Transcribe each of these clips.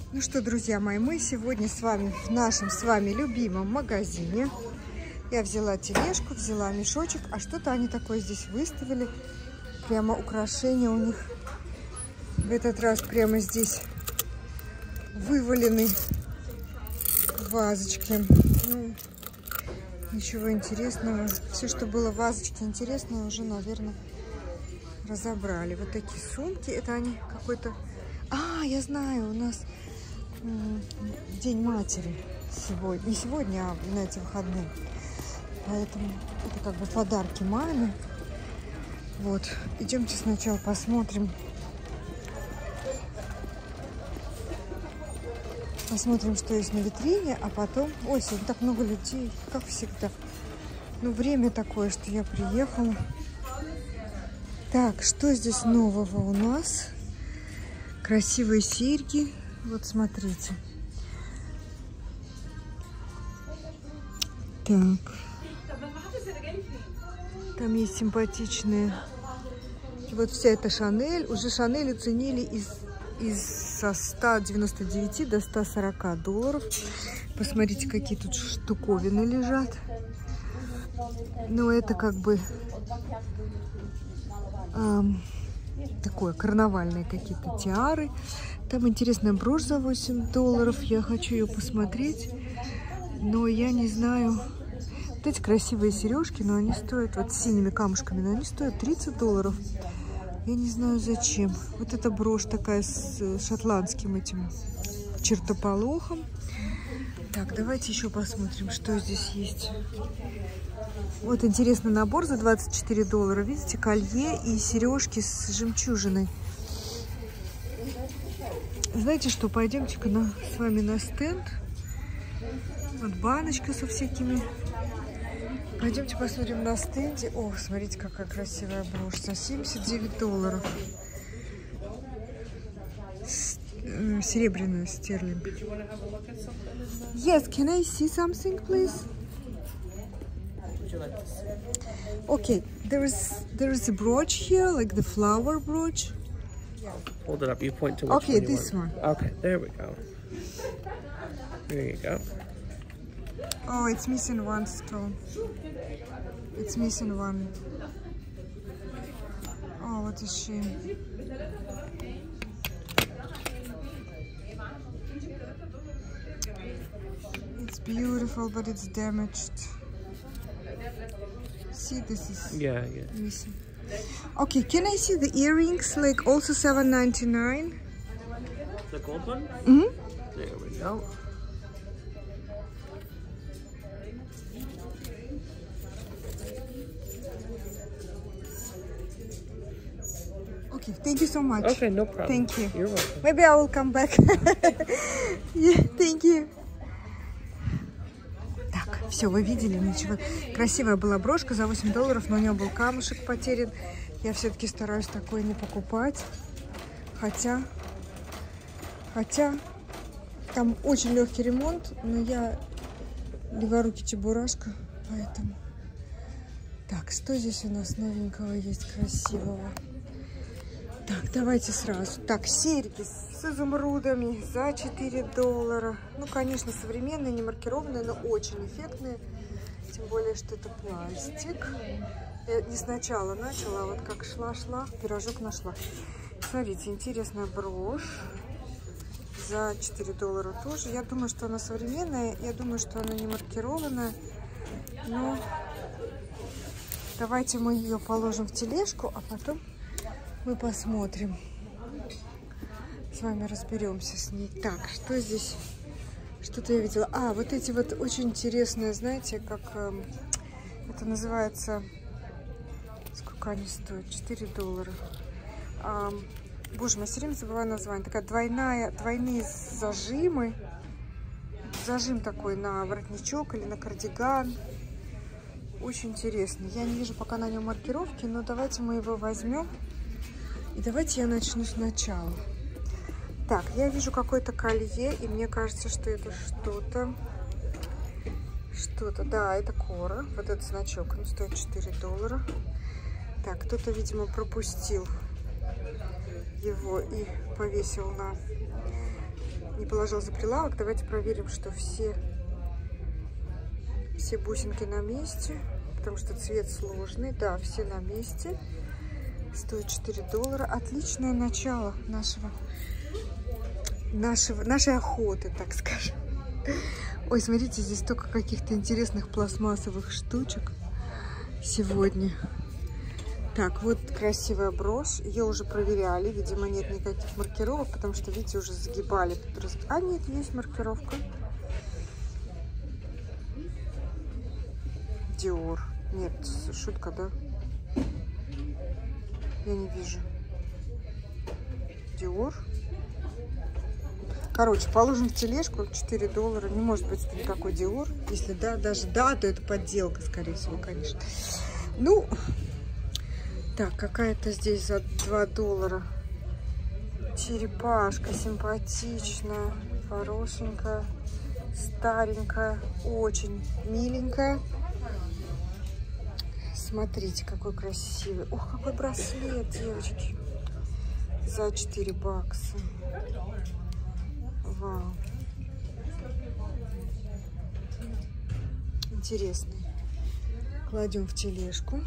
Ну что, друзья мои, мы сегодня с вами в нашем с вами любимом магазине. Я взяла тележку, взяла мешочек, а что-то они такое здесь выставили. Прямо украшения у них в этот раз прямо здесь вывалены вазочки. Ну, ничего интересного. Все, что было в вазочке интересное, уже, наверное, разобрали. Вот такие сумки. Это они какой-то... А, я знаю, у нас День матери сегодня. Не сегодня, а на эти выходные. Поэтому это как бы подарки маме. Вот. Идемте сначала посмотрим. Посмотрим, что есть на витрине, а потом... Ой, сегодня так много людей, как всегда. Ну, время такое, что я приехала. Так, что здесь нового у нас? Красивые серьги. Вот, смотрите. Так. Там есть симпатичные. Вот вся эта Шанель. Уже Шанель оценили со 199 до 140 долларов. Посмотрите, какие тут штуковины лежат. Ну, это как бы такое, карнавальные какие-то тиары. Там интересная брошь за 8 долларов. Я хочу ее посмотреть. Но я не знаю. Вот эти красивые сережки, но они стоят вот с синими камушками, но они стоят 30 долларов. Я не знаю зачем. Вот эта брошь такая с шотландским этим чертополохом. Так, давайте еще посмотрим, что здесь есть. Вот интересный набор за 24 доллара. Видите, колье и сережки с жемчужиной. Знаете что, пойдемте-ка с вами на стенд. Вот баночка со всякими. Пойдемте посмотрим на стенде. О, смотрите, какая красивая брошь. За 79 долларов. Серебряную стерлинг. Yes, can I see something, please? Okay, there is a brooch here, like the flower brooch. Hold it up. You point to which okay, one you this want. one. Okay, there we go. There you go. Oh, it's missing one stone. It's missing one. Oh, what a shame. It's beautiful, but it's damaged. See, this is missing. Okay, can I see the earrings? Like also $7.99. The gold one? Mm-hmm. There we go. Okay, thank you so much. Okay, no problem. Thank you. You're welcome. Maybe I will come back. Yeah, thank you. Так, все, вы видели, ничего. Красивая была брошка за 8 долларов, но у нее был камушек потерян. Я все-таки стараюсь такое не покупать. Хотя там очень легкий ремонт, но я леворукий чебурашка, поэтому. Так, что здесь у нас новенького есть красивого? Так, давайте сразу. Так, серьги с изумрудами за 4 доллара. Ну, конечно, современные, не маркированные, но очень эффектные. Тем более, что это пластик. Я не сначала начала, а вот как шла, пирожок нашла. Смотрите, интересная брошь. За 4 доллара тоже. Я думаю, что она современная. Я думаю, что она не маркированная. Но давайте мы ее положим в тележку, а потом мы посмотрим. С вами разберемся с ней. Так, что здесь? Что-то я видела. А, вот эти вот очень интересные, знаете, как это называется. Сколько они стоят? 4 доллара. Боже мой, я все время забываю название. Такая двойные зажимы. Зажим такой на воротничок или на кардиган. Очень интересный. Я не вижу пока на нем маркировки, но давайте мы его возьмем. И давайте я начну сначала. Так, я вижу какое-то колье, и мне кажется, что это что-то. Да, это Кора. Вот этот значок, он стоит 4 доллара. Так, кто-то, видимо, пропустил его и повесил на положила за прилавок. Давайте проверим, что все бусинки на месте. Потому что цвет сложный. Да, все на месте. Стоит $4. Отличное начало нашей охоты, так скажем. Ой, смотрите, здесь столько каких-то интересных пластмассовых штучек сегодня. Так, вот красивая брошь. Ее уже проверяли. Видимо, нет никаких маркировок, потому что, видите, уже загибали. А, нет, есть маркировка. Dior. Нет, шутка, да? Я не вижу. Dior. Короче, положим в тележку $4. Не может быть никакой Dior. Если да, даже да, то это подделка, скорее всего, конечно. Ну, так, какая-то здесь за $2 черепашка симпатичная, хорошенькая, старенькая, очень миленькая. Смотрите, какой красивый. Ох, какой браслет, девочки. За $4. Вау. Интересный. Кладем в тележку.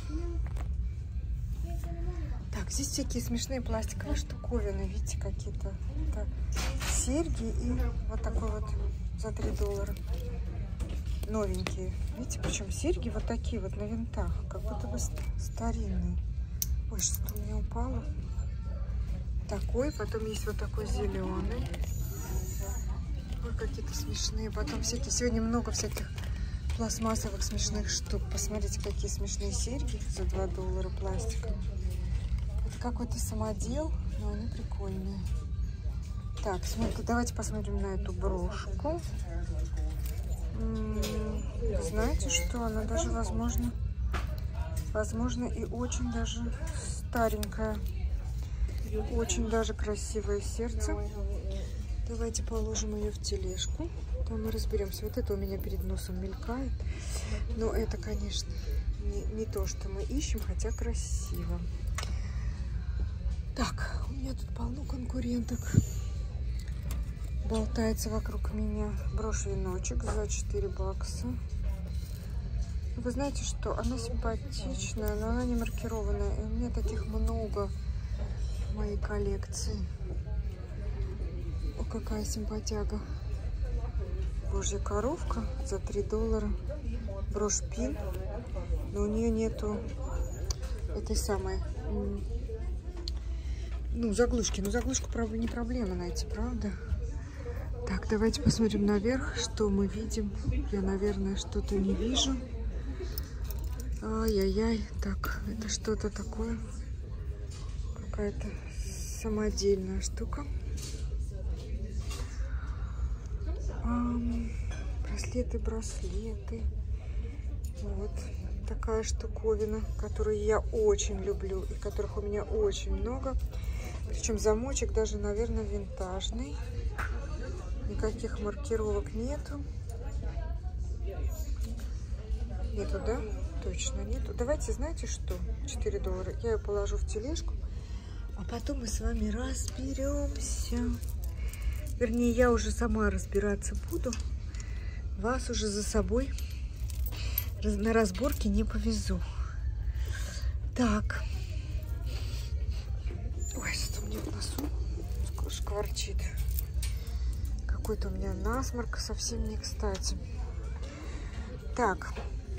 Так, здесь всякие смешные пластиковые штуковины. Видите, какие-то серьги и вот такой вот за $3. Новенькие. Видите, причем серьги вот такие вот на винтах. Как будто бы старинные. Ой, что-то у меня упало. Такой, потом есть вот такой зеленый. Ой, какие-то смешные. Потом всякие. Сегодня много всяких пластмассовых смешных штук. Посмотрите, какие смешные серьги за $2 пластиковые. Это какой-то самодел, но они прикольные. Так, давайте посмотрим на эту брошку. Знаете что? Она даже, возможно, и очень даже старенькая. Очень даже красивое сердце. Давайте положим ее в тележку. Там мы разберемся. Вот это у меня перед носом мелькает. Но это, конечно, не то, что мы ищем, хотя красиво. Так, у меня тут полно конкуренток. Болтается вокруг меня. Брошь-веночек за $4. Вы знаете что? Она симпатичная, но она не маркированная. И у меня таких много в моей коллекции. О, какая симпатяга. Божья коровка за $3. Брошь пин. Но у нее нету этой самой... Ну, заглушки. Ну, заглушку, правда, не проблема найти, правда? Так, давайте посмотрим наверх, что мы видим. Я, наверное, что-то не вижу. Ай-яй-яй. Так, это что-то такое. Какая-то самодельная штука. Браслеты. Вот такая штуковина, которую я очень люблю и которых у меня очень много. Причем замочек даже, наверное, винтажный. Никаких маркировок нету. Нету, да? Точно нету. Давайте, знаете что? $4. Я ее положу в тележку, а потом мы с вами разберемся. Вернее, я уже сама разбираться буду. Вас уже за собой на разборке не повезу. Так. Ой, что у меня в носу шкварчит. Какой-то у меня насморк, совсем не кстати. Так.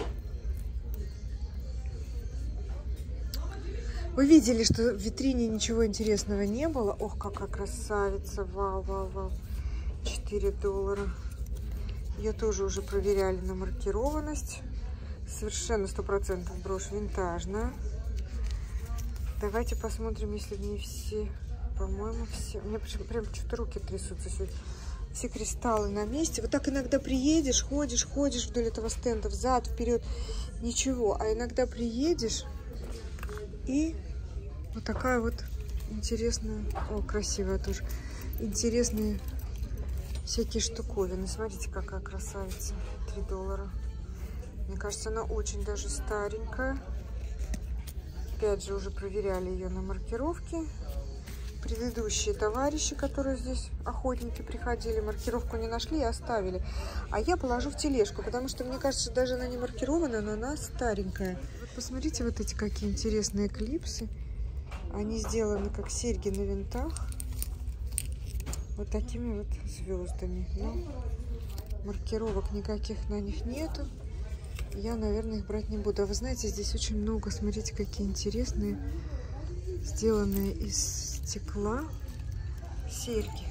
Вы видели, что в витрине ничего интересного не было. Ох, какая красавица. Вау, вау, вау. $4. Ее тоже уже проверяли на маркированность. Совершенно 100% брошь винтажная. Давайте посмотрим, если не все. По-моему, все. У меня прям что-то руки трясутся сегодня. Все кристаллы на месте. Вот так иногда приедешь, ходишь вдоль этого стенда, взад, вперед. Ничего. А иногда приедешь и вот такая вот интересная. О, красивая тоже. Интересные всякие штуковины. Смотрите, какая красавица. $3. Мне кажется, она очень даже старенькая. Опять же, уже проверяли ее на маркировке. предыдущие товарищи, которые здесь, охотники, приходили, маркировку не нашли и оставили. А я положу в тележку, потому что, мне кажется, даже она не маркирована, но она старенькая. Вот посмотрите, вот эти какие интересные клипсы. Они сделаны как серьги на винтах. Вот такими вот звездами. Но маркировок никаких на них нету. Я, наверное, их брать не буду. А вы знаете, здесь очень много, смотрите, какие интересные, сделанные из стекла серьги.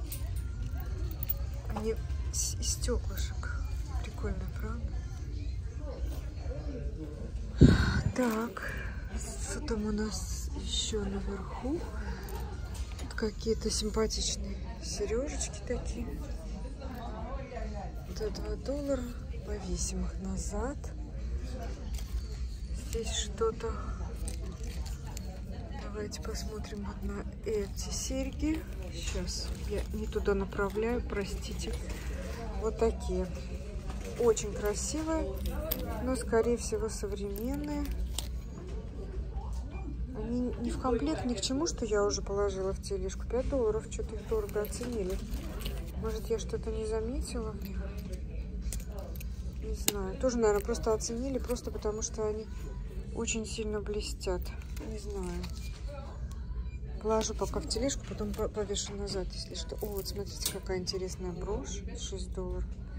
Они из стеклышек. Прикольно, правда? Так, что там у нас еще наверху? Тут какие-то симпатичные сережечки такие. Это $2. Повесим их назад. Здесь что-то. Давайте посмотрим вот на эти серьги. Сейчас я не туда направляю, простите. Вот такие. Очень красивые, но, скорее всего, современные. Они не в комплект ни к чему, что я уже положила в тележку. $5. Что-то их дорого оценили. Может, я что-то не заметила в них? Не знаю. Тоже, наверное, просто оценили, просто потому что они очень сильно блестят. Не знаю. Положу пока в тележку, потом повешу назад, если что. О, вот смотрите, какая интересная брошь. $6.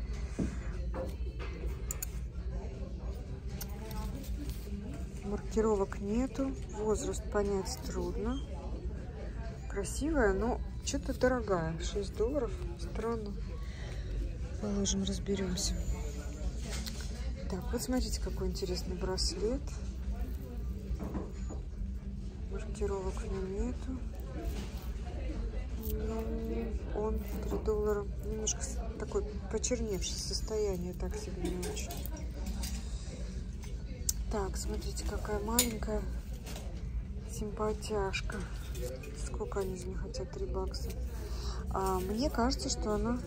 Маркировок нету. Возраст понять трудно. Красивая, но что-то дорогая. $6. Странно. Положим, разберемся. Так, вот смотрите, какой интересный браслет. Маркировок в нем нету. Он $3. Немножко такой почерневшее состояние, так себе не очень. Так, смотрите, какая маленькая симпатяшка. Сколько они за нее хотят? $3. Мне кажется, что она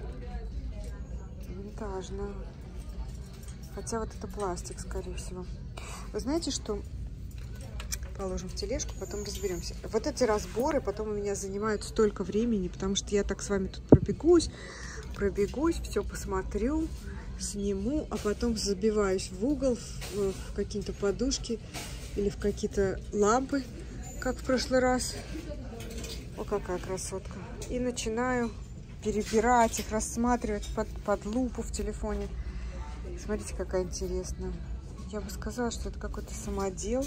винтажная. Хотя вот это пластик, скорее всего. Вы знаете, что? Положим в тележку, потом разберемся. Вот эти разборы потом у меня занимают столько времени, потому что я так с вами тут пробегусь, все посмотрю, сниму, а потом забиваюсь в угол, в какие-то подушки или в какие-то лампы, как в прошлый раз. О, какая красотка. И начинаю перебирать их, рассматривать под лупу в телефоне. Смотрите, какая интересная. Я бы сказала, что это какой-то самодел.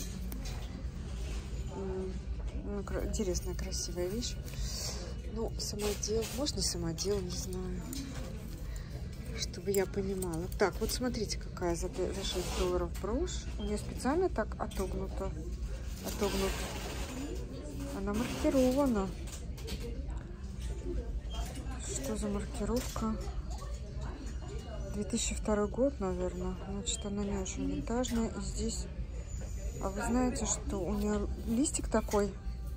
Интересная, красивая вещь. Ну, самодел. Может, не самодел, не знаю. Чтобы я понимала. Так, вот смотрите, какая за $6 брошь. У нее специально так отогнута. Она маркирована. Что за маркировка? 2002 год, наверное. Значит, она не очень винтажная. И здесь... А вы знаете, что у нее листик такой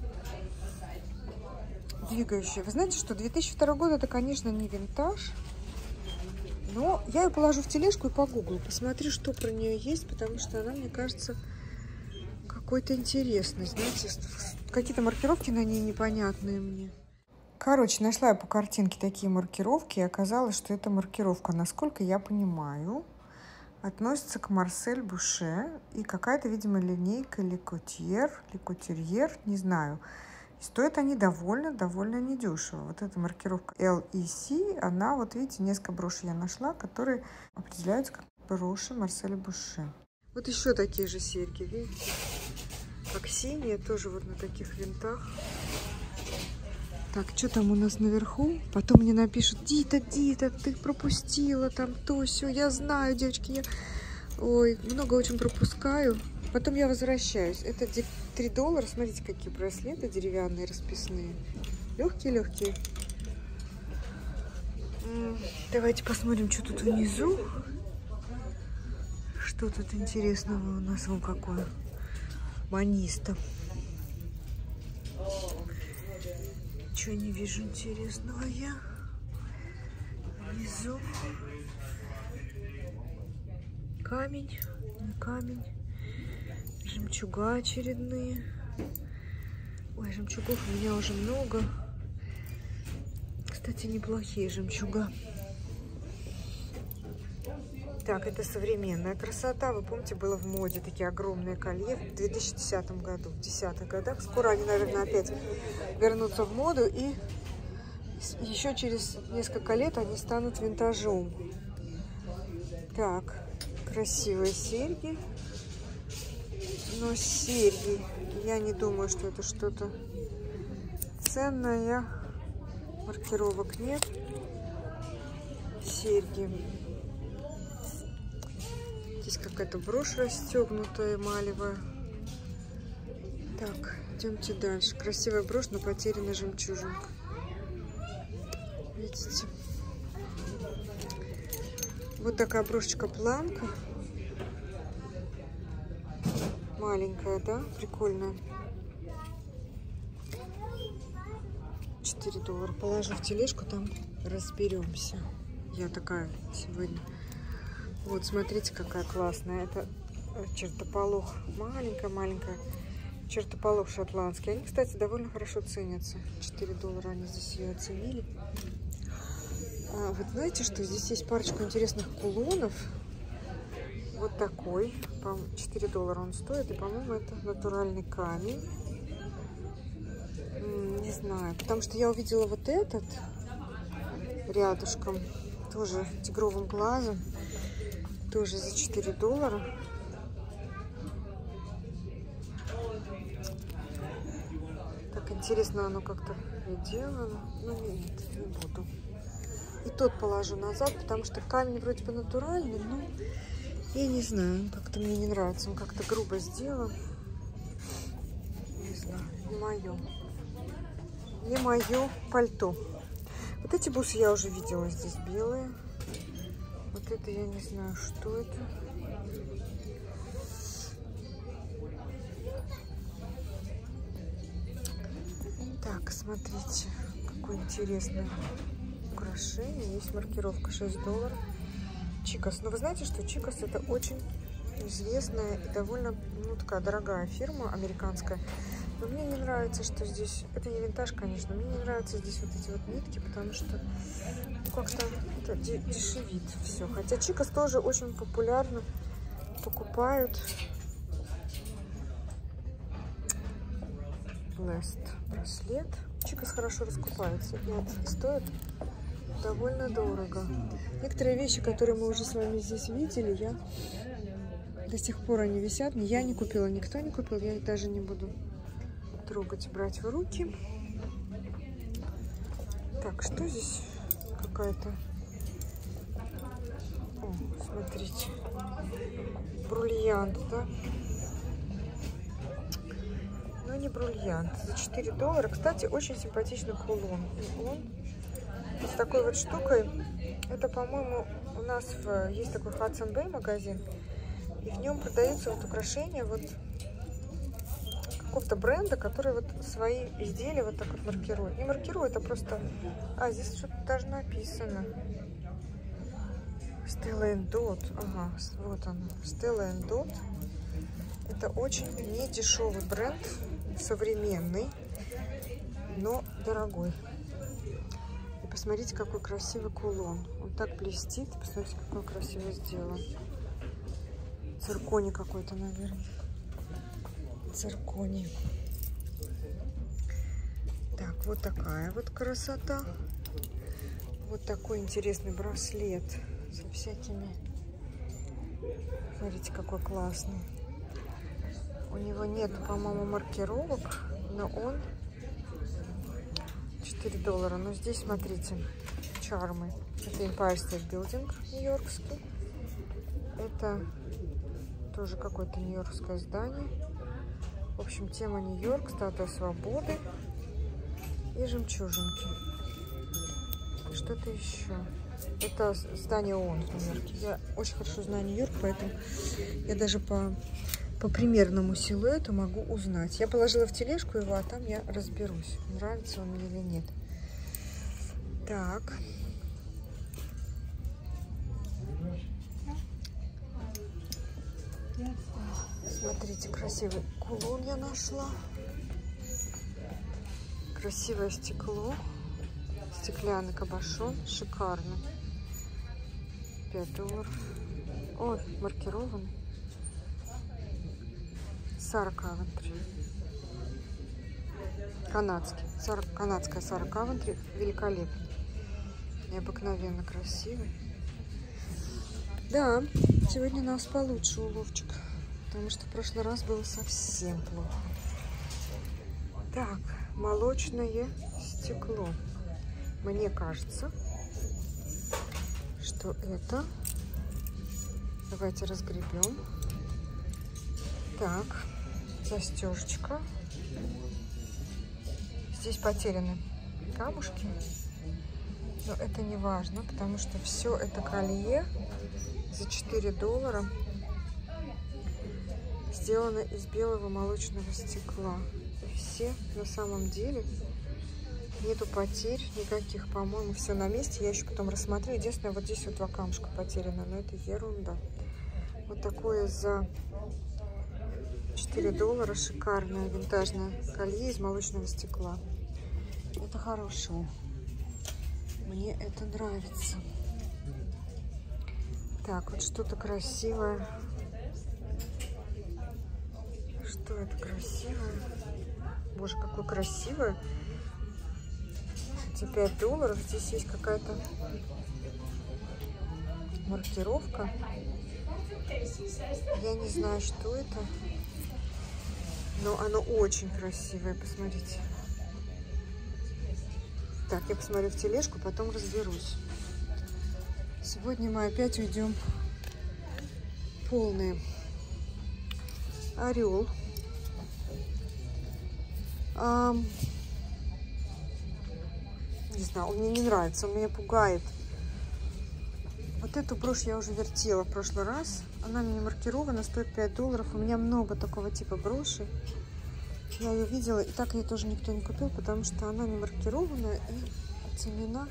двигающий. Вы знаете, что 2002 год это, конечно, не винтаж. Но я ее положу в тележку и погуглю. Посмотрю, что про нее есть, потому что она, мне кажется, какой-то интересный. Знаете, какие-то маркировки на ней непонятные мне. Короче, нашла я по картинке такие маркировки, и оказалось, что эта маркировка, насколько я понимаю, относится к Марсель Буше, и какая-то, видимо, линейка Le Couturier, не знаю. И стоят они довольно недешево. Вот эта маркировка LEC, она, вот видите, несколько брошей я нашла, которые определяются как броши Марселя Буше. Вот еще такие же серьги, видите? Как синие, тоже вот на таких винтах. Так, что там у нас наверху? Потом мне напишут: Дита, ты пропустила там то, сё. Я знаю, девочки, я... Ой, много очень пропускаю. Потом я возвращаюсь. Это $3. Смотрите, какие браслеты деревянные, расписные. Легкие. Давайте посмотрим, что тут внизу. Что тут интересного у нас? Вон какое. Маниста. Ничего не вижу интересного я. Внизу камень, не камень, жемчуга очередные. Ой, жемчугов у меня уже много. Кстати, неплохие жемчуга. Так, это современная красота. Вы помните, было в моде такие огромные колье в 2010 году, в 10-х годах. Скоро они, наверное, опять вернутся в моду. И еще через несколько лет они станут винтажом. Так, красивые серьги. Но серьги, я не думаю, что это что-то ценное. Маркировок нет. Серьги. Здесь какая-то брошь расстегнутая, эмалевая. Так, идемте дальше. Красивая брошь, но потеряна жемчужинка. Видите? Вот такая брошечка планка. Маленькая, да? Прикольная. $4. Положу в тележку, там разберемся. Я такая сегодня. Вот, смотрите, какая классная. Это чертополох. Маленькая-маленькая. Чертополох шотландский. Они, кстати, довольно хорошо ценятся. $4 они здесь ее оценили. А вот знаете, что здесь есть парочку интересных кулонов. Вот такой. $4 он стоит. И, по-моему, это натуральный камень. Не знаю. Потому что я увидела вот этот рядышком. Тоже тигровым глазом. Тоже за $4. Так интересно оно как-то сделано. Ну нет, не буду. И тот положу назад, потому что камень вроде бы натуральный, но я не знаю, как-то мне не нравится. Он как-то грубо сделан. Не знаю, не мое. Не мое пальто. Вот эти бусы я уже видела здесь белые. Вот это я не знаю, что это. Так, смотрите, какое интересное украшение. Есть маркировка $6. Чикос. Но вы знаете, что Чикос это очень известная и довольно, ну, такая дорогая фирма американская. Но мне не нравится, что здесь... Это не винтаж, конечно. Мне не нравятся здесь вот эти вот нитки, потому что как-то это дешевит все. Хотя Чикос тоже очень популярно. Покупают. Blessed браслет. Чикос хорошо раскупается. И это стоит довольно дорого. Некоторые вещи, которые мы уже с вами здесь видели, я до сих пор они висят. Я не купила, никто не купил. Я их даже не буду трогать, брать в руки. Так, что здесь? Какая-то... О, смотрите. Бриллиант, да? Но не бриллиант. За $4. Кстати, очень симпатичный кулон. И он с такой вот штукой. Это, по-моему, у нас есть такой Hudson Bay магазин. И в нем продаются вот украшения вот какого-то бренда, который вот свои изделия вот так вот маркирует. Не маркирует, а просто... А, здесь что-то даже написано. Stella & Dot. Ага, вот он. Stella & Dot. Это очень недешевый бренд. Современный, но дорогой. И посмотрите, какой красивый кулон. Он так блестит. Посмотрите, какой красиво сделан. Цирконий какой-то, наверное. Цирконий. Так, вот такая вот красота. Вот такой интересный браслет со всякими. Смотрите, какой классный. У него нет, по-моему, маркировок, но он $4. Но здесь, смотрите, чармы. Это Empire State Building нью-йоркский. Это тоже какое-то нью-йоркское здание. В общем, тема Нью-Йорк, статуя свободы и жемчужинки. Что-то еще. Это здание ООН в Нью-Йорке. Я очень хорошо знаю Нью-Йорк, поэтому я даже по примерному силуэту могу узнать. Я положила в тележку его, а там я разберусь, нравится он мне или нет. Так. Смотрите, красивый кулон я нашла. Красивое стекло. Стеклянный кабошон. Шикарно. $5. Ой, маркирован. Sarah Coventry. Канадский. Канадская Sarah Coventry. Великолепный. Необыкновенно красивый. Да, сегодня у нас получше уловчик. Потому что в прошлый раз было совсем плохо. Так, молочное стекло. Мне кажется, что это... Давайте разгребем. Так, застежечка. Здесь потеряны камушки. Но это не важно, потому что все это колье за $4 сделано из белого молочного стекла. И все на самом деле нету потерь никаких, по-моему, все на месте. Я еще потом рассмотрю. Единственное, вот здесь вот 2 камушка потеряны, но это ерунда. Вот такое за $4 шикарное винтажное колье из молочного стекла. Это хорошее. Мне это нравится. Так, вот что-то красивое. Что это красивое? Боже, какое красивое. Эти $5. Здесь есть какая-то маркировка. Я не знаю, что это. Но оно очень красивое. Посмотрите. Так, я посмотрю в тележку, потом разберусь. Сегодня мы опять уйдем полные. Орел. Не знаю, он мне не нравится, он меня пугает. Вот эту брошь я уже вертела в прошлый раз. Она мне маркирована, стоит $5. У меня много такого типа броши. Я ее видела, и так ее тоже никто не купил, потому что она не маркирована и оценена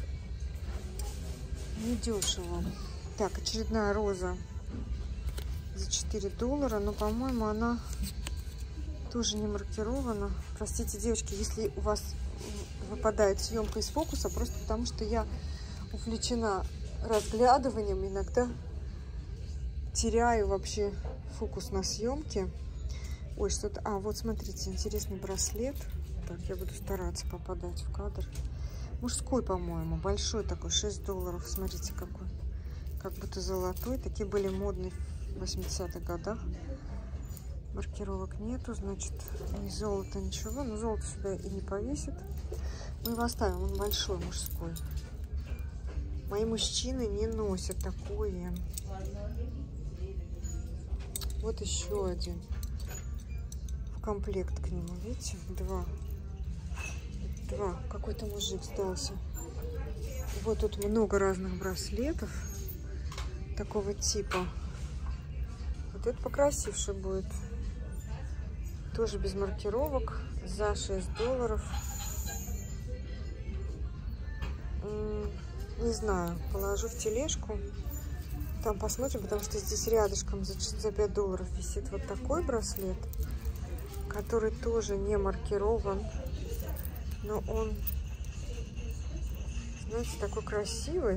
недешево. Так, очередная роза за $4, но, по-моему, она тоже не маркирована. Простите, девочки, если у вас выпадает съемка из фокуса, просто потому что я увлечена разглядыванием, иногда теряю вообще фокус на съемке. Ой, что-то... А, вот смотрите, интересный браслет. Так, я буду стараться попадать в кадр. Мужской, по-моему, большой такой, $6. Смотрите, какой. Как будто золотой. Такие были модные в 80-х годах. Маркировок нету, значит, ни золота, ничего. Но золото сюда и не повесит. Мы его оставим, он большой, мужской. Мои мужчины не носят такое. Вот еще один. Комплект к нему, видите? Два. Какой-то мужик сдался. Вот тут много разных браслетов такого типа. Вот это покрасивше будет. Тоже без маркировок. За $6. Не знаю, положу в тележку. Там посмотрим, потому что здесь рядышком за $5 висит вот такой браслет, который тоже не маркирован, но он, знаете, такой красивый,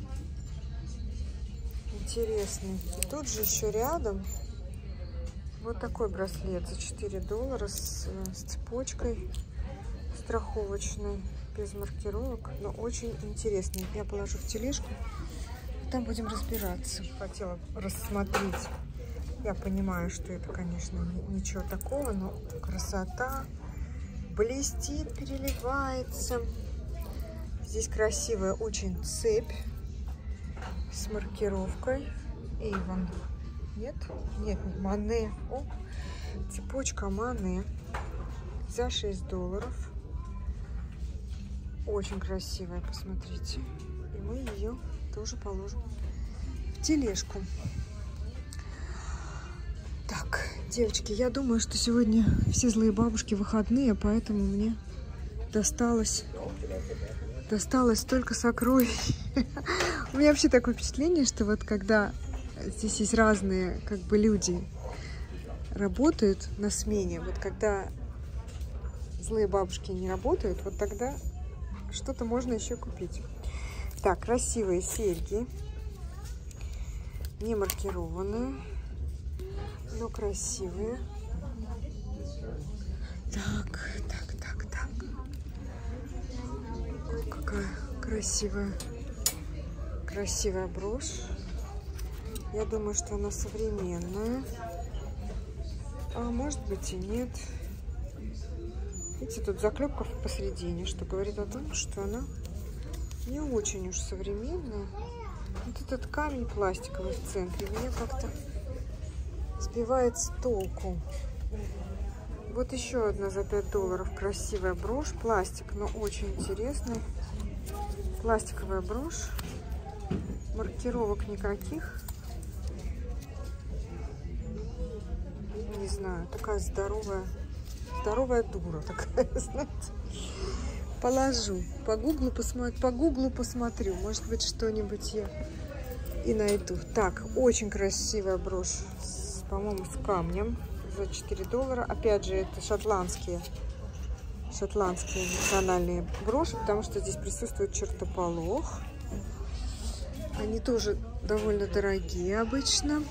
интересный. И тут же еще рядом вот такой браслет за $4 с цепочкой страховочной, без маркировок, но очень интересный. Я положу в тележку, там будем разбираться. Хотела рассмотреть. Я понимаю, что это, конечно, ничего такого, но красота. Блестит, переливается. Здесь красивая очень цепь с маркировкой. Avon. Нет? Нет, Мане. О, цепочка Мане за $6. Очень красивая, посмотрите. И мы ее тоже положим в тележку. Так, девочки, я думаю, что сегодня все злые бабушки выходные, поэтому мне досталось столько сокровищ. У меня вообще такое впечатление, что вот когда здесь есть разные как бы люди работают на смене, вот когда злые бабушки не работают, вот тогда что-то можно еще купить. Так, красивые серьги. Не маркированные, но красивые. Так. Ой, какая красивая брошь. Я думаю, что она современная. А может быть и нет. Видите, тут заклепка посередине, что говорит о том, что она не очень уж современная. Вот этот камень пластиковый в центре меня как-то сбивает с толку. Вот еще одна за $5 красивая брошь. Пластик, но очень интересный. Пластиковая брошь. Маркировок никаких. Не знаю, такая здоровая дура такая, знаете. Положу. По гуглу посмотрю. Может быть, что-нибудь я и найду. Так, очень красивая брошь, по-моему, с камнем за $4. Опять же, это шотландские национальные броши, потому что здесь присутствует чертополох. Они тоже довольно дорогие обычно.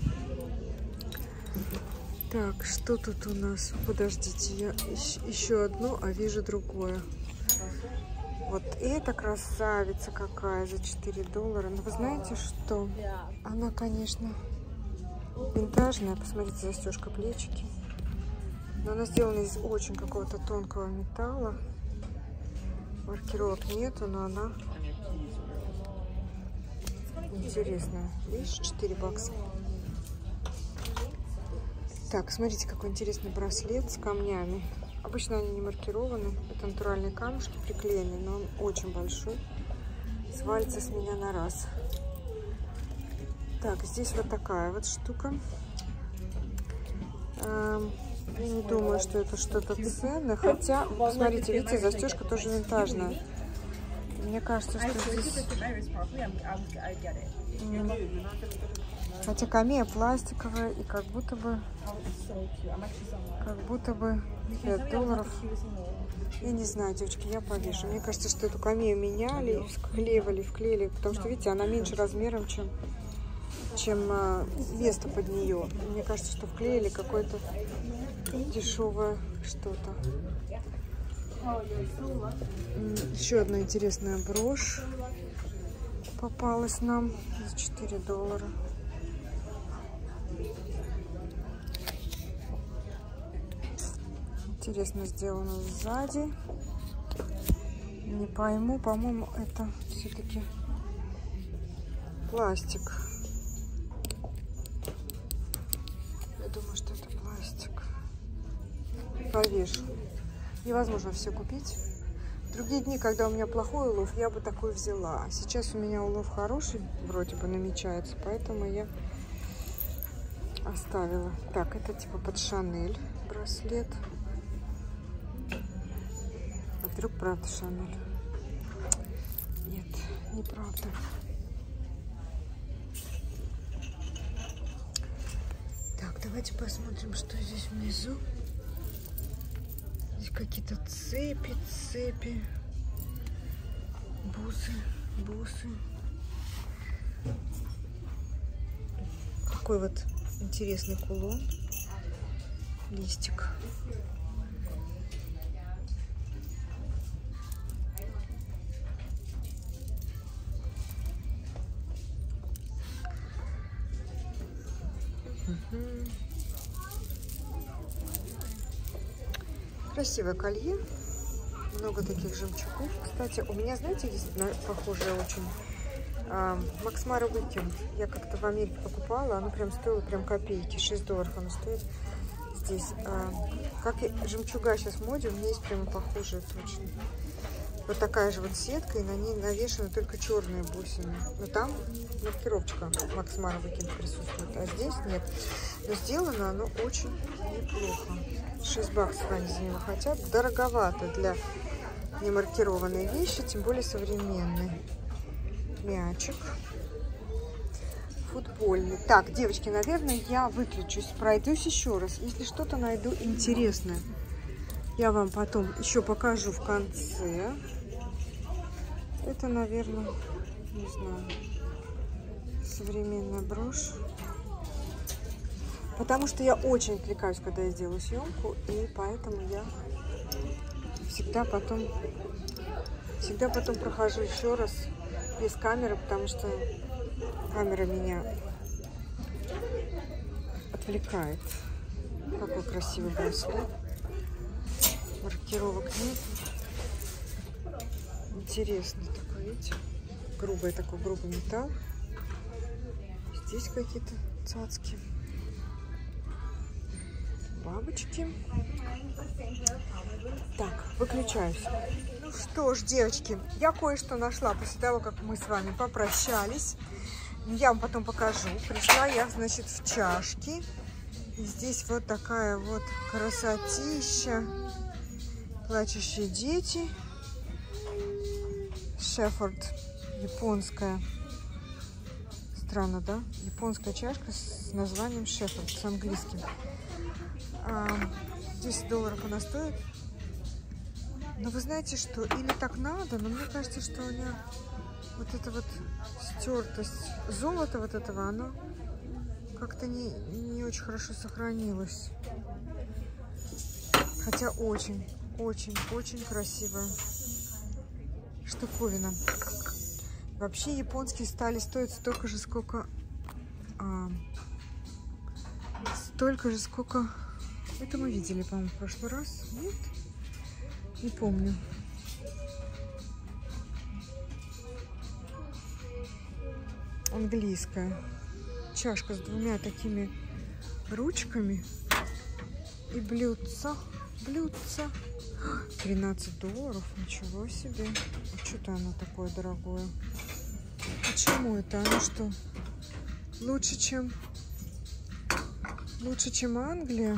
Так, что тут у нас? Подождите, я еще одно, а вижу другое. Вот эта красавица какая за $4. Но вы знаете, что она, конечно, винтажная. Посмотрите, застежка, плечики. Но она сделана из очень какого-то тонкого металла. Маркировок нету, но она интересная. Видишь, $4. Так, смотрите, какой интересный браслет с камнями. Обычно они не маркированы. Это натуральные камушки приклеены, но он очень большой. Свалится с меня на раз. Так, здесь вот такая вот штука. Я не думаю, что это что-то ценное. Хотя, смотрите, видите, застежка тоже винтажная. Мне кажется, что здесь... Хотя камея пластиковая и как будто бы $5. Я не знаю, девочки, я повешу. Мне кажется, что эту камею меняли, вклеили, потому что, видите, она меньше размером, чем место под нее. Мне кажется, что вклеили какое-то дешевое что-то. Еще одна интересная брошь попалась нам за $4. Интересно сделано сзади. Не пойму, по-моему, это все-таки пластик. Я думаю, что это пластик. Повешу. Невозможно все купить. В другие дни, когда у меня плохой улов, я бы такой взяла. Сейчас у меня улов хороший, вроде бы намечается, поэтому я оставила. Так, это типа под Шанель браслет. А вдруг правда Шанель? Нет, неправда. Так, давайте посмотрим, что здесь внизу. Здесь какие-то цепи, бусы. Какой вот интересный кулон, листик. Красивое колье, много таких жемчугов. Кстати, у меня, знаете, есть похожее очень Max Mara Weekend. Я как-то в Америке покупала, оно прям стоило прям копейки, $6 оно стоит здесь. Как и жемчуга сейчас в моде, у меня есть прямо похожие точно. Вот такая же вот сетка, и на ней навешаны только черные бусины. Но там маркировочка Max Mara Weekend присутствует, а здесь нет. Но сделано оно очень неплохо. $6 они за него хотят. Дороговато для немаркированной вещи, тем более современной. Мячик. Футбольный. Так, девочки, наверное, я выключусь. Пройдусь еще раз. Если что-то найду интересное. Я вам потом еще покажу в конце. Это, наверное, не знаю, современная брошь. Потому что я очень отвлекаюсь, когда я делаю съемку, и поэтому я всегда потом прохожу еще раз без камеры, потому что камера меня отвлекает. Какой красивый браслет. Маркировок нет. Интересный такой, видите? Такой грубый металл. Здесь какие-то цацки. Бабочки. Так, выключаюсь. Ну что ж, девочки, я кое-что нашла после того, как мы с вами попрощались. Я вам потом покажу. Пришла я, значит, в чашки. И здесь вот такая вот красотища. Плачущие дети. Шеффорд. Японская. Странно, да? Японская чашка с названием Шеффорд, с английским. 10 долларов она стоит. Но вы знаете, что или так надо, но мне кажется, что у меня вот эта вот стертость золота вот этого, оно как-то не очень хорошо сохранилось. Хотя очень красивая штуковина. Вообще японские стали стоить столько же, сколько это мы видели, по-моему, в прошлый раз. Нет? Не помню. Английская. Чашка с двумя такими ручками. И блюдца. 13 долларов. Ничего себе. А что-то оно такое дорогое. Почему это? Оно что? Лучше, чем Англия?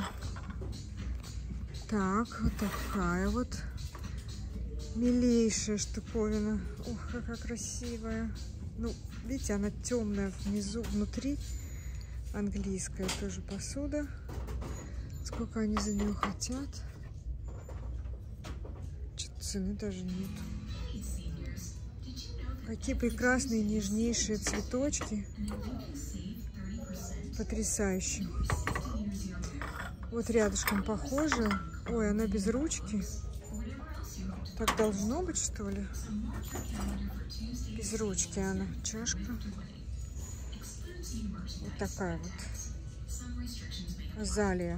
Так, вот такая вот милейшая штуковина. Ох, какая красивая. Ну, видите, она темная внутри. Английская тоже посуда. Сколько они за нее хотят? Что-то цены даже нет. Какие прекрасные нежнейшие цветочки. Потрясающе. Вот рядышком похоже. Ой, она без ручки. Так должно быть, что ли? Без ручки она. Чашка. Вот такая вот. Азалия.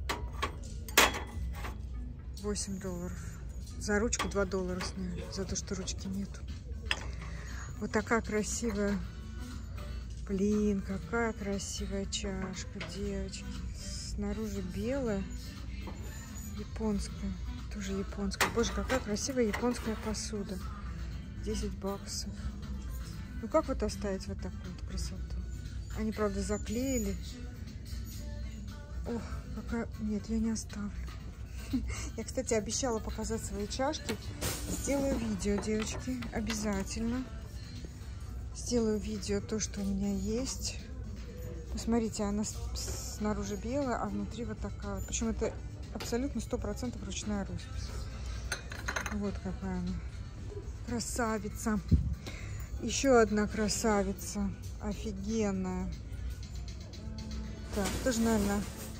8 долларов. За ручку 2 доллара сняли. За то, что ручки нету. Вот такая красивая. Блин, какая красивая чашка, девочки. Снаружи белая. Японская. Тоже японская. Боже, какая красивая японская посуда. 10 баксов. Ну как вот оставить вот такую вот красоту? Они, правда, заклеили. Ох, какая... Нет, я не оставлю. Я, кстати, обещала показать свои чашки. Сделаю видео, девочки. Обязательно. Сделаю видео то, что у меня есть. Посмотрите, она снаружи белая, а внутри вот такая. Причем это абсолютно 100% ручная роспись. Вот какая она. Красавица. Еще одна красавица. Офигенная. Так, тоже, наверное...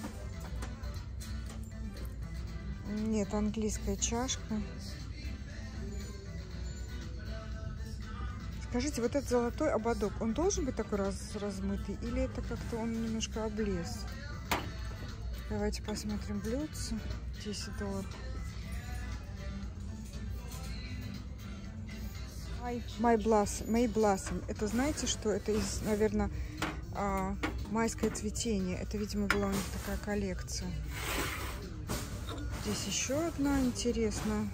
Нет, английская чашка. Скажите, вот этот золотой ободок, он должен быть такой размытый? Или это как-то он немножко облез? Давайте посмотрим блюдце. 10 долларов. May Blossom. Это знаете что? Это из, наверное, майское цветение. Это, видимо, была у них такая коллекция. Здесь еще одна интересная.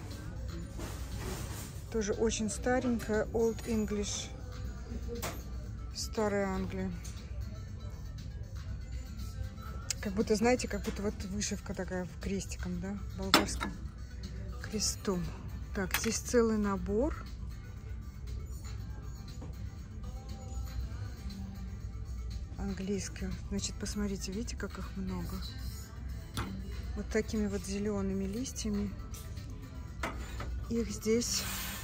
Тоже очень старенькая. Old English. Старая Англия. Как будто, знаете, как будто вот вышивка такая в крестиком, да? Болгарским крестом. Так, здесь целый набор. Английская. Значит, посмотрите, видите, как их много. вот такими вот зелеными листьями. Их здесь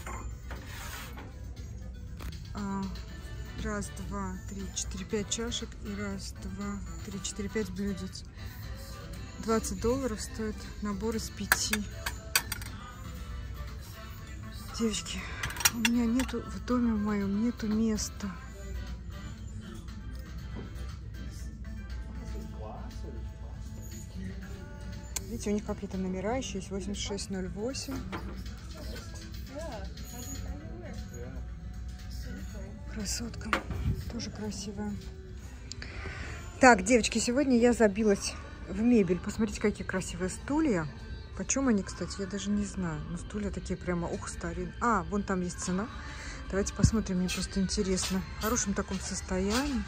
1, 2, 3, 4, 5 чашек и 1, 2, 3, 4, 5 блюдец. $20 стоит набор из 5. Девочки, у меня нету, в доме моем нету места. Видите, у них какие-то номера еще есть. 8608. Красотка. Тоже красивая. Так, девочки, сегодня я забилась в мебель. Посмотрите, какие красивые стулья. Почем они, кстати, я даже не знаю. Но стулья такие прямо, ух, старинные. А, вон там есть цена. Давайте посмотрим, мне просто интересно. В хорошем таком состоянии.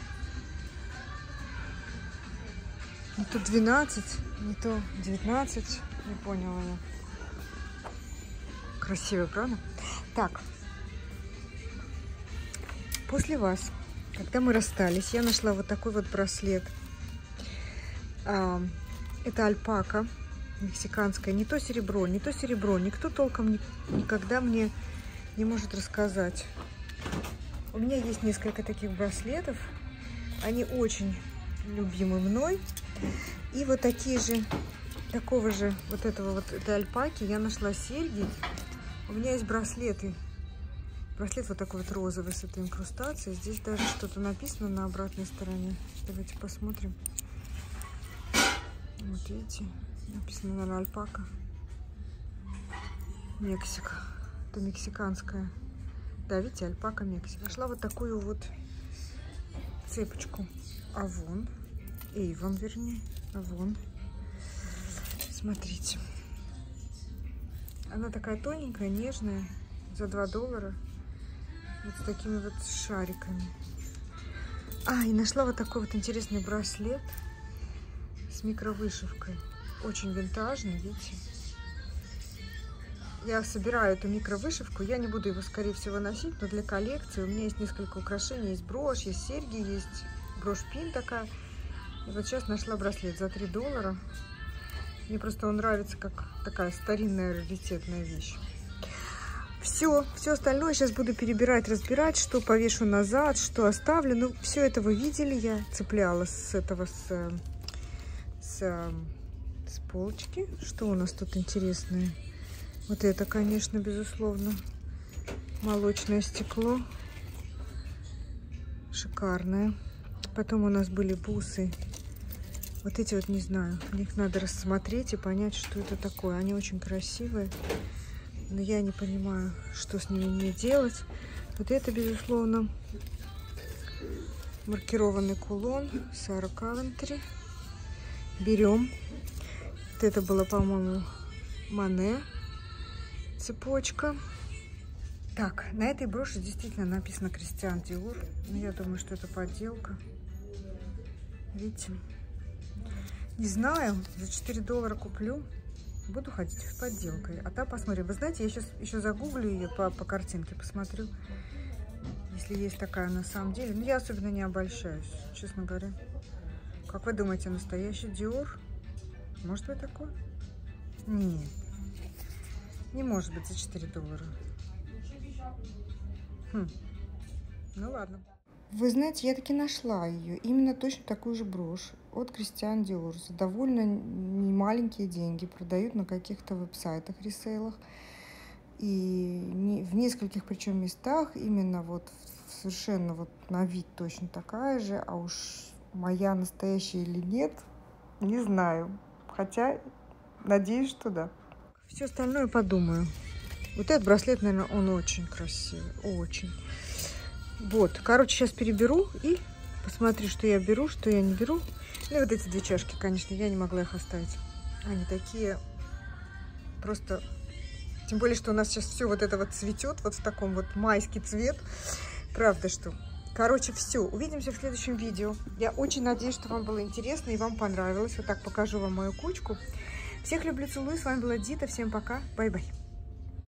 Не то 12, не то 19. Не поняла я. Красиво, правда? Так. После вас, когда мы расстались, я нашла вот такой вот браслет. Это альпака мексиканская. Не то серебро, не то серебро. Никто толком никогда мне не может рассказать. У меня есть несколько таких браслетов. Они очень любимы мной. И вот такие же, такого же, вот этого вот, этой альпаки я нашла серьги. У меня есть браслеты. Браслет вот такой вот розовый с этой инкрустацией. Здесь даже что-то написано на обратной стороне. Давайте посмотрим. Вот видите, написано, наверное, альпака. Мексика. Это мексиканская. Да, видите, альпака Мексика. Нашла вот такую вот цепочку. Avon. Avon, вернее. Avon. Смотрите. Она такая тоненькая, нежная. За $2. Вот с такими вот шариками. И нашла вот такой вот интересный браслет с микровышивкой. Очень винтажный, видите. Я собираю эту микровышивку. Я не буду его, скорее всего, носить, но для коллекции. У меня есть несколько украшений. Есть брошь, есть серьги, есть брошь-пин такая. И вот сейчас нашла браслет за $3. Мне просто он нравится, как такая старинная раритетная вещь. Все остальное сейчас буду перебирать, разбирать, что повешу назад, что оставлю. Ну, все это вы видели, я цепляла с этого, с полочки. Что у нас тут интересное? Вот это, конечно, безусловно, молочное стекло. Шикарное. Потом у нас были бусы. Вот эти вот, не знаю, их надо рассмотреть и понять, что это такое. Они очень красивые. Но я не понимаю, что с ними мне делать. Вот это, безусловно, маркированный кулон Sarah Coventry. Берем. Вот это было, по-моему, Monet. Цепочка. Так, на этой броши действительно написано Christian Dior. Но я думаю, что это подделка. Видите? Не знаю, за $4 куплю. Буду ходить с подделкой. А там посмотрим. Вы знаете, я сейчас еще загуглю ее по картинке, посмотрю, если есть такая на самом деле. Но я особенно не обольщаюсь, честно говоря. Как вы думаете, настоящий Dior? Может быть такой? Нет. Не может быть за $4. Ну ладно. Вы знаете, я таки нашла ее. Именно точно такую же брошь от Christian Dior. За довольно немаленькие деньги. Продают на каких-то веб-сайтах, ресейлах. И в нескольких причем местах именно вот совершенно вот на вид точно такая же. А уж моя настоящая или нет, не знаю. Хотя надеюсь, что да. Все остальное подумаю. Вот этот браслет, наверное, он очень красивый. Очень. Вот, короче, сейчас переберу и посмотрю, что я беру, что я не беру. Ну и вот эти две чашки, конечно, я не могла их оставить. Они такие просто... Тем более, что у нас сейчас все вот это вот цветет, вот в таком вот майский цвет. Правда, что... Короче, все. Увидимся в следующем видео. Я очень надеюсь, что вам было интересно и вам понравилось. Вот так покажу вам мою кучку. Всех люблю, целую. С вами была Дита. Всем пока. Бай-бай.